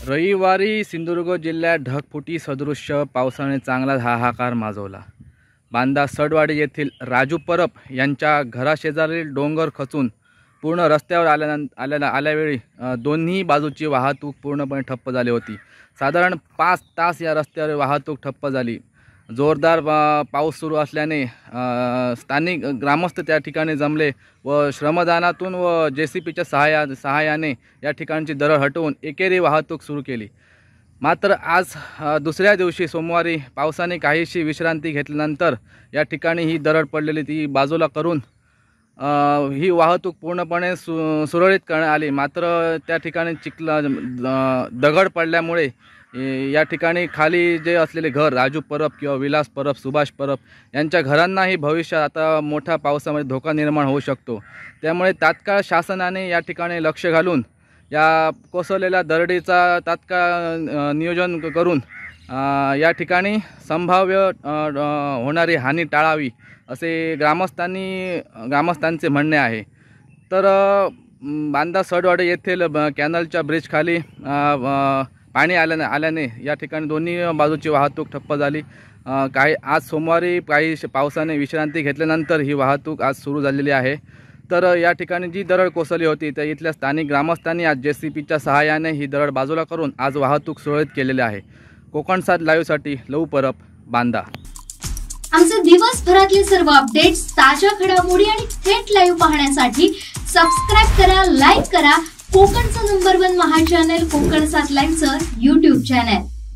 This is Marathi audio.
रविवारी सिंधुदुर्ग जिल्ह्यात ढगफुटी सदृश्य पावसाने चांगला हाहाकार माजवला। बांदा सडवाडी येथील राजू परब यांच्या घराशेजारील डोंगर खचून पूर्ण रस्त्यावर आल्यावेळी दोन्ही बाजूची वाहतूक पूर्णपणे ठप्प झाली होती। साधारण 5 तास या रस्त्यावर वाहतूक ठप्प झाली। जोरदार पाऊस सुरू असल्याने स्थानिक ग्रामस्थ त्या ठिकाणी जमले व श्रमदानातून व JCPच्या सहाय्याने या ठिकाणची दरड हटवून एकेरी वाहतूक सुरू केली। मात्र आज दुसऱ्या दिवशी सोमवारी पावसाने काहीशी विश्रांती घेतल्यानंतर या ठिकाणी ही दरड पडलेली ती बाजूला करून ही वाहतूक पूर्णपणे सुरळीत करण्यात आली। मात्र त्या ठिकाणी दगड पडल्यामुळे या ठिकाणी खाली जे असलेले घर राजू परब किंवा विलास परब, सुभाष परब यांच्या घरांनाही भविष्यात आता मोठ्या पावसामध्ये धोका निर्माण होऊ शकतो। त्यामुळे तात्काळ शासनाने या ठिकाणी लक्ष घालून या कोसळलेल्या दरडीचा तात्काळ नियोजन करून या ठिकाणी संभाव्य होणारी हानी टाळावी असे ग्रामस्थांचे म्हणणे आहे। तर बांदा सडवाडी येथील कॅनलच्या ब्रिज खाली पाणी आल्याने या ठिकाणी दोन्ही बाजूची वाहतूक ठप्प झाली। आज सोमवारी काही पावसाने विश्रांती घेतल्यानंतर ही वाहतूक आज सुरू झालेली आहे। तर या ठिकाणी जी दरड कोसळली होती त्या इथल्या स्थानिक ग्रामस्थांनी आज JCPच्या सहाय्याने ही दरड बाजूला करून आज वाहतूक सुरळीत केलेली आहे। कोकण 7 लाईव्हसाठी लहू परब, बांदा। आमचे दिवसभरातले सर्व अपडेट्स, ताज्या घडामोडी आणि थेट लाईव्ह पाहण्यासाठी सबस्क्राइब करा, लाईक करा कोकणचं नंबर 1 महा चॅनल कोकण 7 लाईव्हचं YouTube चॅनल।